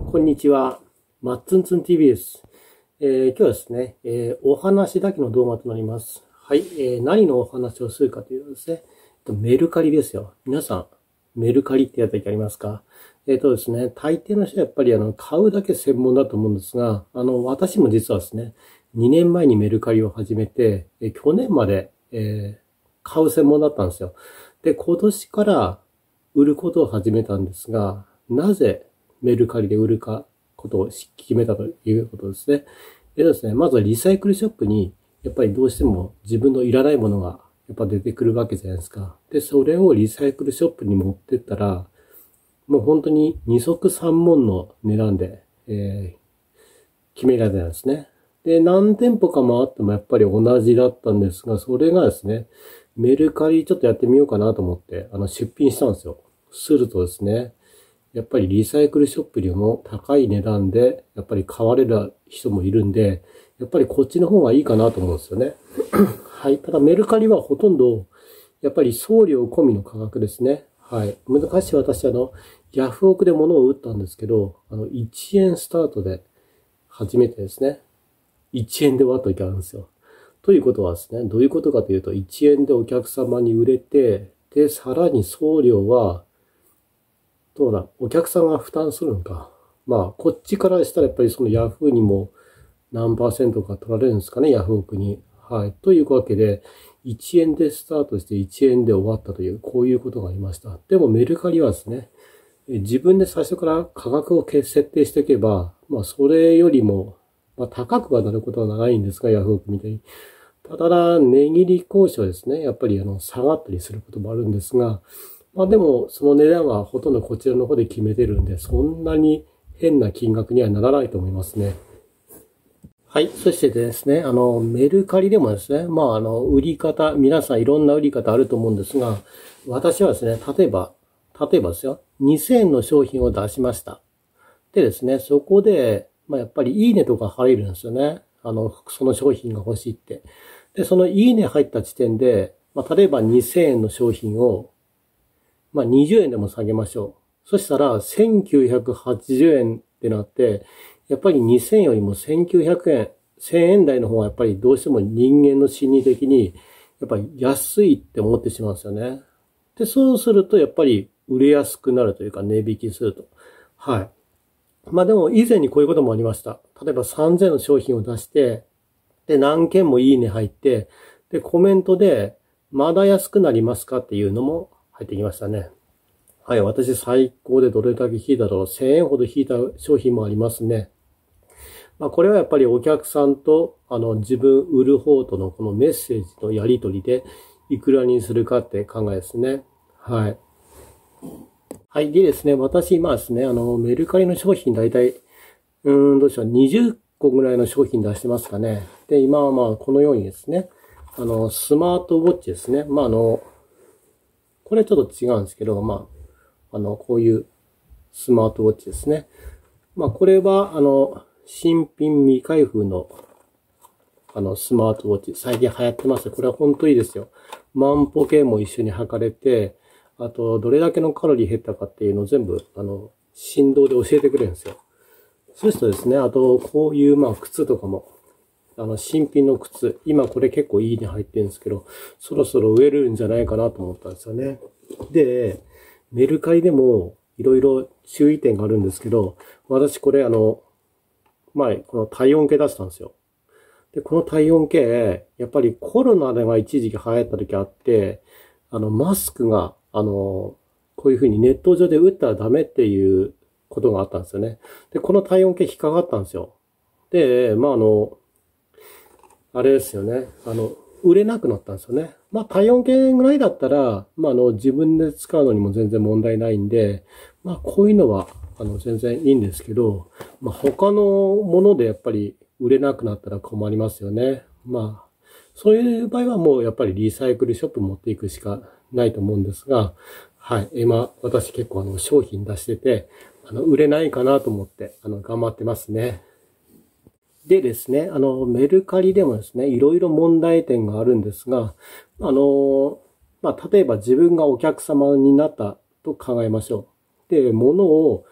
こんにちは。マッツンツン TV です。今日はですね、お話だけの動画となります。はい、何のお話をするかというとですね、メルカリですよ。皆さん、メルカリってやった時ありますか？ですね、大抵の人はやっぱり買うだけ専門だと思うんですが、私も実はですね、2年前にメルカリを始めて、去年まで、買う専門だったんですよ。で、今年から売ることを始めたんですが、なぜメルカリで売ることを決めたということですね。ですね、まずはリサイクルショップに、やっぱりどうしても自分のいらないものがやっぱ出てくるわけじゃないですか。で、それをリサイクルショップに持ってったら、もう本当に二足三門の値段で、決められたんですね。で、何店舗か回ってもやっぱり同じだったんですが、それがですね、メルカリちょっとやってみようかなと思って、出品したんですよ。するとですね、やっぱりリサイクルショップよりも高い値段で、やっぱり買われる人もいるんで、やっぱりこっちの方がいいかなと思うんですよね。はい。ただメルカリはほとんど、やっぱり送料込みの価格ですね。はい。昔私ヤフオクで物を売ったんですけど、1円スタートで初めてですね、1円で割った時あるんですよ。ということはですね、どういうことかというと、1円でお客様に売れて、で、さらに送料は、どうだ、お客さんが負担するのか。まあ、こっちからしたらやっぱりそのヤフーにも何%か取られるんですかね、ヤフオクに。はい。というわけで、1円でスタートして1円で終わったという、こういうことがありました。でもメルカリはですね、自分で最初から価格を設定していけば、まあ、それよりも、まあ、高くはなることはないんですが、ヤフオクみたいに。ただ、値切り交渉ですね。やっぱり下がったりすることもあるんですが、まあでも、その値段はほとんどこちらの方で決めてるんで、そんなに変な金額にはならないと思いますね。はい。そしてですね、メルカリでもですね、まあ売り方、皆さんいろんな売り方あると思うんですが、私はですね、例えばですよ、2000円の商品を出しました。でですね、そこで、まあやっぱりいいねとか入るんですよね。その商品が欲しいって。で、そのいいね入った時点で、まあ例えば2000円の商品をまあ、20円でも下げましょう。そしたら、1980円ってなって、やっぱり2000よりも1900円、1000円台の方がやっぱりどうしても人間の心理的に、やっぱり安いって思ってしまうんですよね。で、そうするとやっぱり売れやすくなるというか値引きすると。はい。まあでも以前にこういうこともありました。例えば3000の商品を出して、で、何件もいいね入って、で、コメントで、まだ安くなりますかっていうのも入ってきましたね。はい、私最高でどれだけ引いただろう。1000円ほど引いた商品もありますね。まあ、これはやっぱりお客さんと、自分売る方とのこのメッセージのやり取りで、いくらにするかって考えですね。はい。はい。でですね、私今ですね、メルカリの商品だいたい、どうしよう、20個ぐらいの商品出してますかね。で、今はまあ、このようにですね、スマートウォッチですね。まあ、これちょっと違うんですけど、まあ、こういうスマートウォッチですね。まあ、これは、新品未開封の、スマートウォッチ、最近流行ってます。これは本当いいですよ。万歩計も一緒に測れて、あと、どれだけのカロリー減ったかっていうのを全部、振動で教えてくれるんですよ。そうするとですね、あと、こういう、まあ、靴とかも、新品の靴、今これ結構いいね入ってるんですけど、そろそろ植えるんじゃないかなと思ったんですよね。で、メルカリでもいろいろ注意点があるんですけど、私これ前、この体温計出したんですよ。で、この体温計、やっぱりコロナが一時期流行った時あって、マスクが、こういうふうにネット上で打ったらダメっていうことがあったんですよね。で、この体温計引っかかったんですよ。で、まああれですよね。売れなくなったんですよね。まあ、体温計ぐらいだったら、まあ、自分で使うのにも全然問題ないんで、まあ、こういうのは、全然いいんですけど、まあ、他のものでやっぱり売れなくなったら困りますよね。まあ、そういう場合はもうやっぱりリサイクルショップ持っていくしかないと思うんですが、はい。今、私結構商品出してて、売れないかなと思って、頑張ってますね。でですね、メルカリでもですね、いろいろ問題点があるんですが、まあ、例えば自分がお客様になったと考えましょう。で、物を、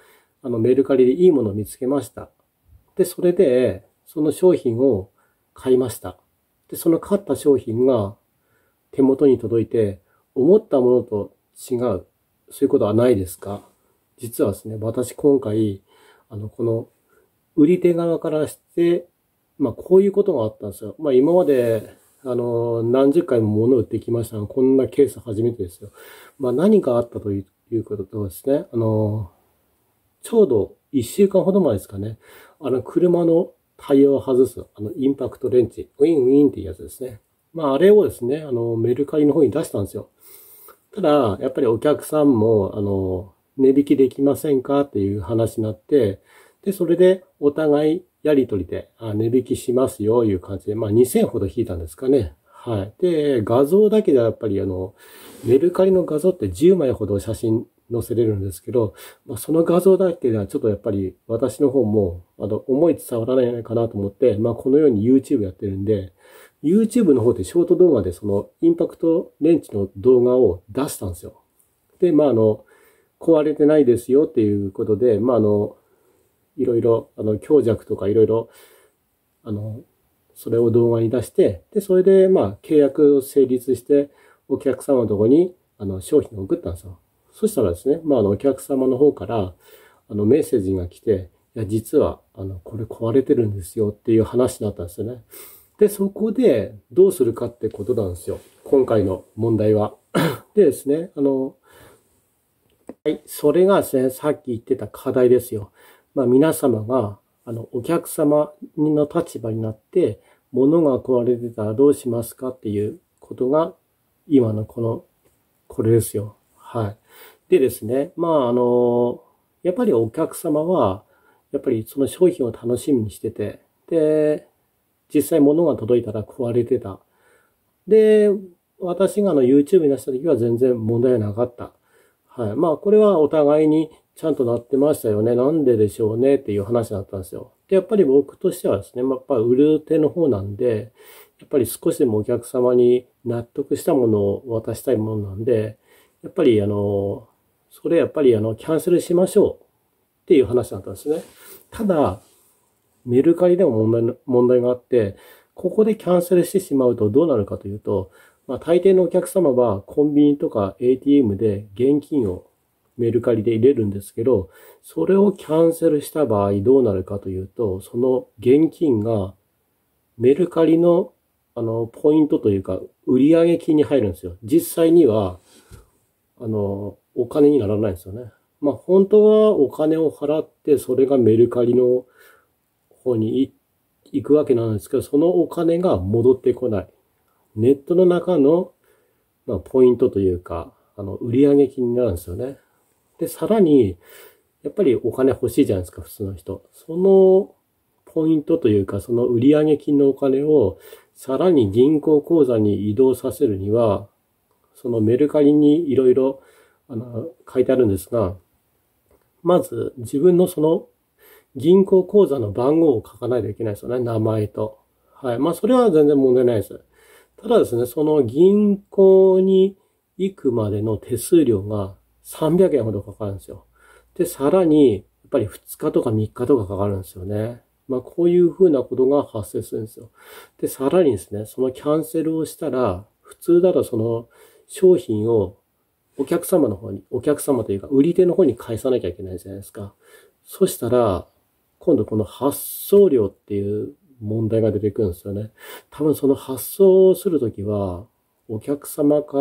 メルカリでいいものを見つけました。で、それで、その商品を買いました。で、その買った商品が手元に届いて、思ったものと違う。そういうことはないですか？実はですね、私今回、この売り手側からして、こういうことがあったんですよ。今まで、何十回も物を売ってきましたが、こんなケース初めてですよ。何があったということとですね、ちょうど1週間ほど前ですかね、車のタイヤを外す、インパクトレンチ、ウィンウィンっていうやつですね。あれをですね、メルカリの方に出したんですよ。ただ、やっぱりお客さんも、値引きできませんかっていう話になって、で、それでお互いやりとりで、値引きしますよ、いう感じで、2000ほど引いたんですかね。はい。で、画像だけではやっぱりメルカリの画像って10枚ほど写真載せれるんですけど、その画像だけではちょっとやっぱり私の方も、思い伝わらないかなと思って、このように YouTube やってるんで、YouTube の方でショート動画でそのインパクトレンチの動画を出したんですよ。で、壊れてないですよっていうことで、いろいろ、強弱とかいろいろ、それを動画に出して、で、それで、契約を成立して、お客様のところに、商品を送ったんですよ。そしたらですね、お客様の方から、メッセージが来て、いや、実は、これ壊れてるんですよっていう話になったんですよね。で、そこで、どうするかってことなんですよ。今回の問題は。でですね、はい、それがですね、さっき言ってた課題ですよ。皆様が、お客様の立場になって、物が壊れてたらどうしますかっていうことが、今のこれですよ。はい。でですね、やっぱりお客様は、やっぱりその商品を楽しみにしてて、で、実際物が届いたら壊れてた。で、私がYouTube に出した時は全然問題はなかった。はい。これはお互いにちゃんとなってましたよね。なんででしょうねっていう話だったんですよ。で、やっぱり僕としてはですね、やっぱり売る手の方なんで、やっぱり少しでもお客様に納得したものを渡したいものなんで、やっぱりそれやっぱりキャンセルしましょうっていう話だったんですね。ただ、メルカリでも問題があって、ここでキャンセルしてしまうとどうなるかというと、大抵のお客様はコンビニとか ATM で現金をメルカリで入れるんですけど、それをキャンセルした場合どうなるかというと、その現金がメルカリのポイントというか売上金に入るんですよ。実際には、お金にならないんですよね。本当はお金を払ってそれがメルカリの方に行くわけなんですけど、そのお金が戻ってこない。ネットの中の、ポイントというか、売上金になるんですよね。で、さらに、やっぱりお金欲しいじゃないですか、普通の人。そのポイントというか、その売上金のお金をさらに銀行口座に移動させるには、そのメルカリにいろいろ書いてあるんですが、まず自分のその銀行口座の番号を書かないといけないですよね、名前と。はい。それは全然問題ないです。ただですね、その銀行に行くまでの手数料が300円ほどかかるんですよ。で、さらに、やっぱり2日とか3日とかかかるんですよね。こういうふうなことが発生するんですよ。で、さらにですね、そのキャンセルをしたら、普通だとその商品をお客様の方に、お客様というか売り手の方に返さなきゃいけないじゃないですか。そしたら、今度この発送料っていう問題が出てくるんですよね。多分その発送をするときは、お客様から、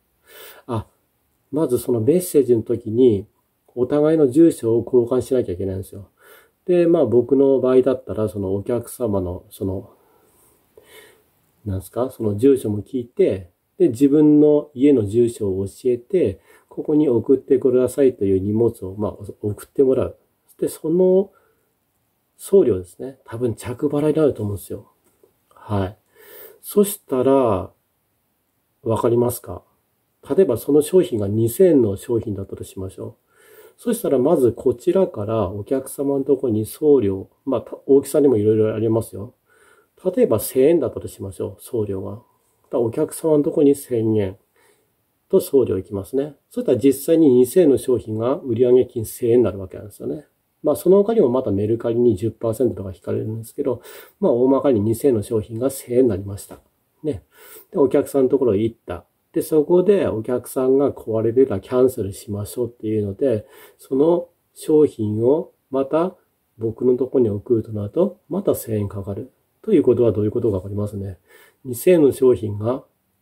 まずそのメッセージの時に、お互いの住所を交換しなきゃいけないんですよ。で、僕の場合だったら、そのお客様の、その住所も聞いて、で、自分の家の住所を教えて、ここに送ってくださいという荷物を、送ってもらう。で、その送料ですね。多分着払いになると思うんですよ。はい。そしたら、わかりますか？例えばその商品が2000円の商品だったとしましょう。そしたらまずこちらからお客様のところに送料、大きさにもいろいろありますよ。例えば1000円だったとしましょう、送料が。お客様のところに1000円。 と送料いきますね。そういったら実際に2000円の商品が売上金1000円になるわけなんですよね。まあその他にもまたメルカリに 10% とか引かれるんですけど、まあ大まかに2000円の商品が1000円になりました。ね。で、お客さんのところへ行った。で、そこでお客さんが壊れてたらキャンセルしましょうっていうので、その商品をまた僕のところに送るとなると、また1000円かかる。ということはどういうことがわかりますね。2000円の商品が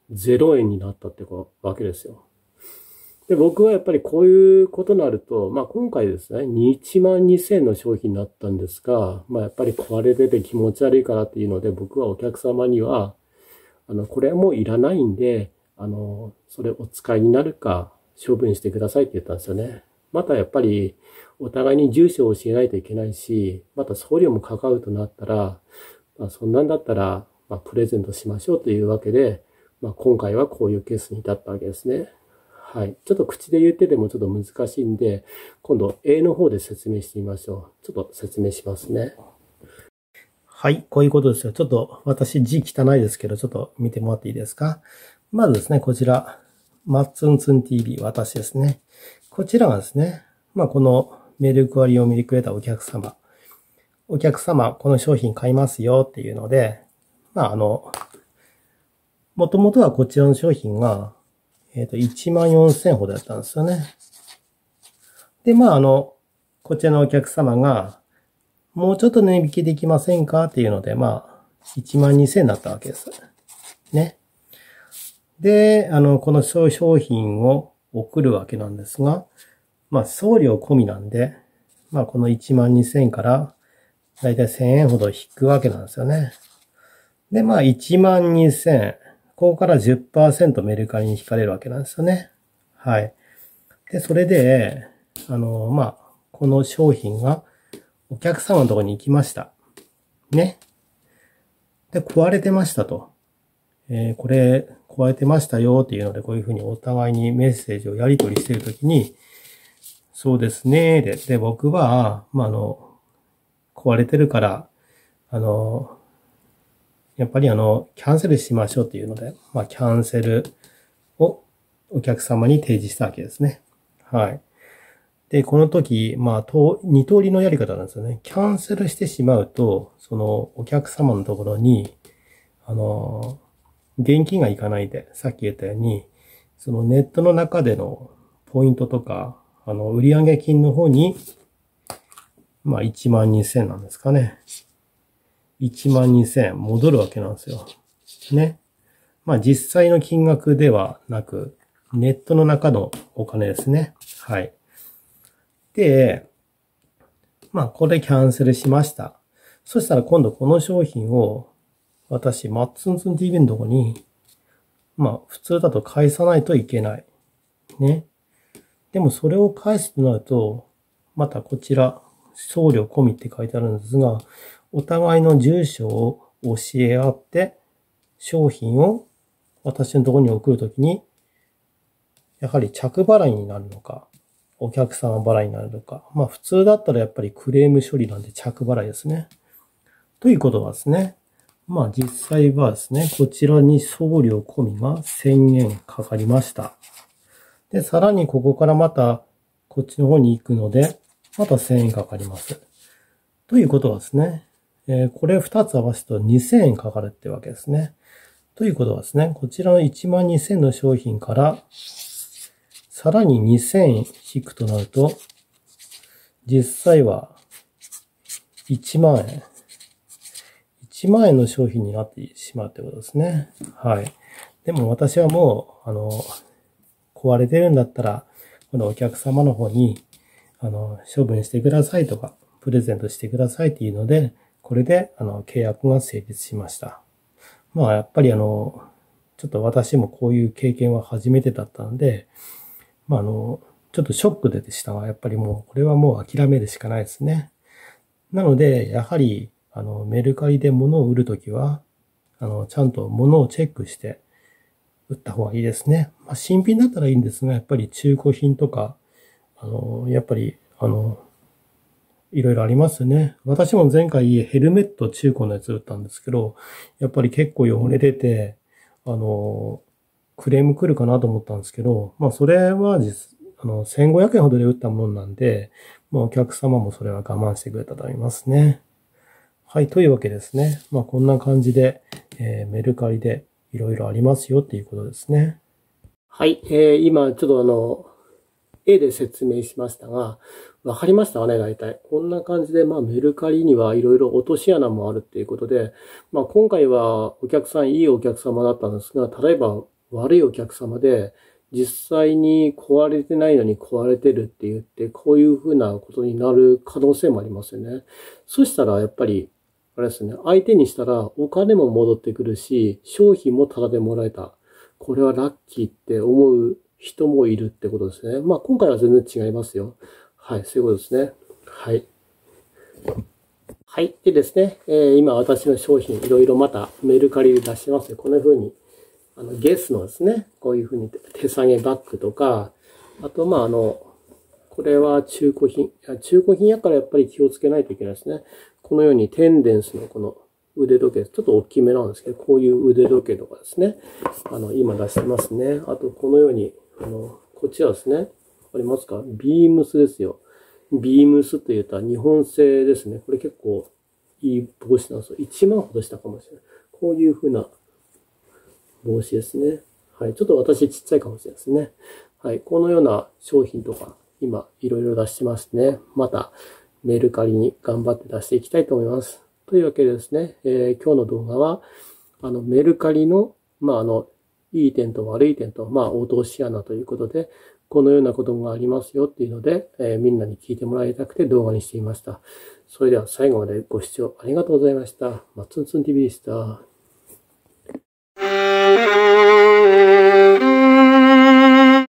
0円になったってわけですよ。で、僕はやっぱりこういうことになると、まあ今回ですね、1万2000円の商品になったんですが、まあやっぱり壊れてて気持ち悪いからっていうので、僕はお客様には、これはもういらないんで、それお使いになるか処分してくださいって言ったんですよね。またやっぱりお互いに住所を教えないといけないし、また送料もかかるとなったら、まあそんなんだったら、まあプレゼントしましょうというわけで、まあ今回はこういうケースに至ったわけですね。はい。ちょっと口で言っててもちょっと難しいんで、今度 A の方で説明してみましょう。ちょっと説明しますね。はい。こういうことですよ。ちょっと私字汚いですけど、ちょっと見てもらっていいですか。まずですね、こちら、マッツンツン TV、私ですね。こちらがですね、まあこのメルカリを見てくれたお客様、この商品買いますよっていうので、まあもともとはこちらの商品が、14,000ほどだったんですよね。で、まあこちらのお客様が、もうちょっと値引きできませんかっていうので、まあ、12,000になったわけです。ね。で、この商品を送るわけなんですが、まあ、送料込みなんで、まあ、この12,000からだいたい1000円ほど引くわけなんですよね。で、まあ、12,000、ここから 10% メルカリに引かれるわけなんですよね。はい。で、それで、まあ、この商品がお客様のところに行きました。ね。で、壊れてましたと。これ、壊れてましたよっていうので、こういうふうにお互いにメッセージをやり取りしているときに、そうですね。で、僕は、まあ、壊れてるから、やっぱりキャンセルしましょうっていうので、まあ、キャンセルをお客様に提示したわけですね。はい。で、この時、まあ、二通りのやり方なんですよね。キャンセルしてしまうと、そのお客様のところに、現金がいかないで、さっき言ったように、そのネットの中でのポイントとか、売上金の方に、まあ、12,000なんですかね。12,000戻るわけなんですよ。ね。まあ、実際の金額ではなく、ネットの中のお金ですね。はい。で、まあ、これキャンセルしました。そしたら今度この商品を、私、マッツンツン TV のとこに、まあ、普通だと返さないといけない。ね。でもそれを返すとなると、またこちら、送料込みって書いてあるんですが、お互いの住所を教え合って、商品を私のところに送るときに、やはり着払いになるのか、お客様払いになるのか。まあ普通だったらやっぱりクレーム処理なんで着払いですね。ということはですね、まあ実際はですね、こちらに送料込みが1000円かかりました。で、さらにここからまたこっちの方に行くので、また1000円かかります。ということはですね、これ2つ合わせると2000円かかるってわけですね。ということはですね、こちらの12,000の商品から、さらに2000円引くとなると、実際は1万円。1万円の商品になってしまうってことですね。はい。でも私はもう、壊れてるんだったら、このお客様の方に、処分してくださいとか、プレゼントしてくださいっていうので、これで、契約が成立しました。まあ、やっぱりちょっと私もこういう経験は初めてだったので、まあ、ちょっとショックでしたが、やっぱりもう、これはもう諦めるしかないですね。なので、やはり、メルカリで物を売るときは、ちゃんと物をチェックして、売った方がいいですね。まあ、新品だったらいいんですが、やっぱり中古品とか、やっぱり、いろいろありますね。私も前回ヘルメット中古のやつ売ったんですけど、やっぱり結構汚れてて、 クレーム来るかなと思ったんですけど、それは1500円ほどで売ったものなんで、お客様もそれは我慢してくれたと思いますね。はい、というわけですね。こんな感じで、メルカリでいろいろありますよっていうことですね。はい、今ちょっと絵で説明しましたが、わかりましたかね、大体。こんな感じで、メルカリにはいろいろ落とし穴もあるっていうことで、今回はいいお客様だったんですが、例えば悪いお客様で、実際に壊れてないのに壊れてるって言って、こういうふうなことになる可能性もありますよね。そしたら、やっぱり、あれですね、相手にしたらお金も戻ってくるし、商品もタダでもらえた。これはラッキーって思う人もいるってことですね。今回は全然違いますよ。はい、そういうことですね。はい。はい。でですね、今私の商品いろいろまたメルカリで出してますね。こんな風に、ゲスのですね、こういう風に手提げバッグとか、あと、これは中古品。中古品やからやっぱり気をつけないといけないですね。このようにテンデンスのこの腕時計、ちょっと大きめなんですけど、こういう腕時計とかですね。今出してますね。あと、このように、こっちはですね、わかりますか？ビームスですよ。ビームスと言ったら日本製ですね。これ結構いい帽子なんですよ。1万ほどしたかもしれない。こういう風な帽子ですね。はい。ちょっと私ちっちゃいかもしれないですね。はい。このような商品とか、今、いろいろ出してますね。また、メルカリに頑張って出していきたいと思います。というわけでですね、今日の動画は、メルカリの、いい点と悪い点と、落とし穴ということで、このようなことがありますよっていうので、みんなに聞いてもらいたくて動画にしていました。それでは最後までご視聴ありがとうございました。まっつんつん TV でした。